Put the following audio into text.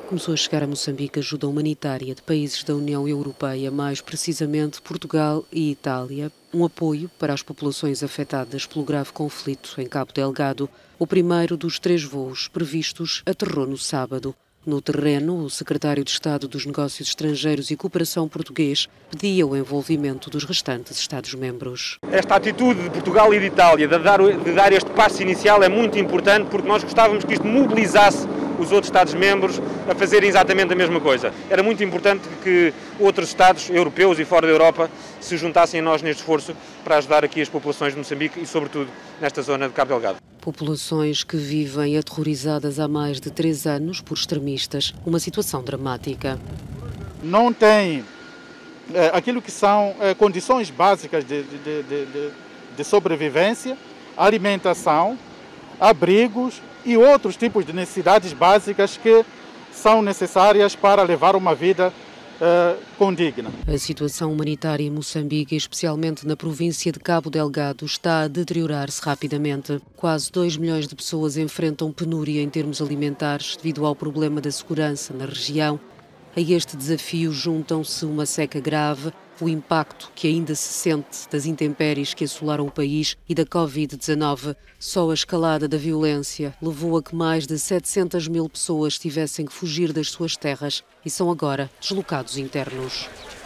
Começou a chegar a Moçambique ajuda humanitária de países da União Europeia, mais precisamente Portugal e Itália. Um apoio para as populações afetadas pelo grave conflito em Cabo Delgado. O primeiro dos 3 voos previstos aterrou no sábado. No terreno, o secretário de Estado dos Negócios Estrangeiros e Cooperação português pedia o envolvimento dos restantes Estados-membros. Esta atitude de Portugal e de Itália de dar este passo inicial é muito importante, porque nós gostávamos que isto mobilizasse os outros Estados-membros a fazerem exatamente a mesma coisa. Era muito importante que outros Estados europeus e fora da Europa se juntassem a nós neste esforço para ajudar aqui as populações de Moçambique e, sobretudo, nesta zona de Cabo Delgado. Populações que vivem aterrorizadas há mais de 3 anos por extremistas. Uma situação dramática. Não tem aquilo que são condições básicas de sobrevivência, alimentação, abrigos e outros tipos de necessidades básicas que são necessárias para levar uma vida condigna. A situação humanitária em Moçambique, especialmente na província de Cabo Delgado, está a deteriorar-se rapidamente. Quase 2 milhões de pessoas enfrentam penúria em termos alimentares devido ao problema da segurança na região. A este desafio juntam-se uma seca grave, o impacto que ainda se sente das intempéries que assolaram o país e da Covid-19. Só a escalada da violência levou a que mais de 700 mil pessoas tivessem que fugir das suas terras e são agora deslocados internos.